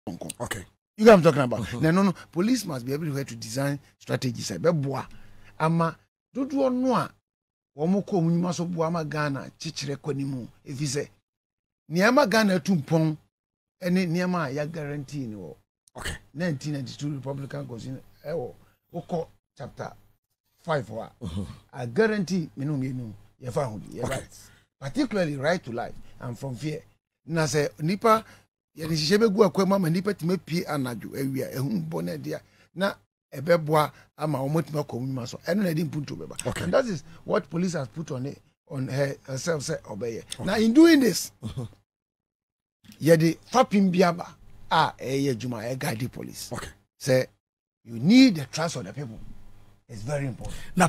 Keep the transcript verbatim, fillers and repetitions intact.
Okay. You know what I'm talking about? Mm-hmm. No, no, no. Police must be able to design strategies. Beboa, ama dodo no a womo ko munima so boa ma Ghana chichire kwanimu. If you say, niama Ghana tumpon, ene niama ya guarantee ni wo. Okay. nineteen ninety-two Republican Constitution, ewo, woko chapter five wa. Mm-hmm. I guarantee minu minu yefa hudi. Okay. Particularly right to life and from fear. Na se nipa yɛde hyehyɛ bɛgu akwama ma nipa tumi pie anadwo awia ehun bɔne dia na ɛbɛboa ama ɔmotumi akɔmuma so ɛno na ɛde mpunto bɛba. Okay. And that is what police has put on it on her herself say obey. Okay. Now in doing this yɛde fapim biaba a ɛyɛ adwuma ɛ guide police. Okay. Say you need the trust of the people. It's very important. Now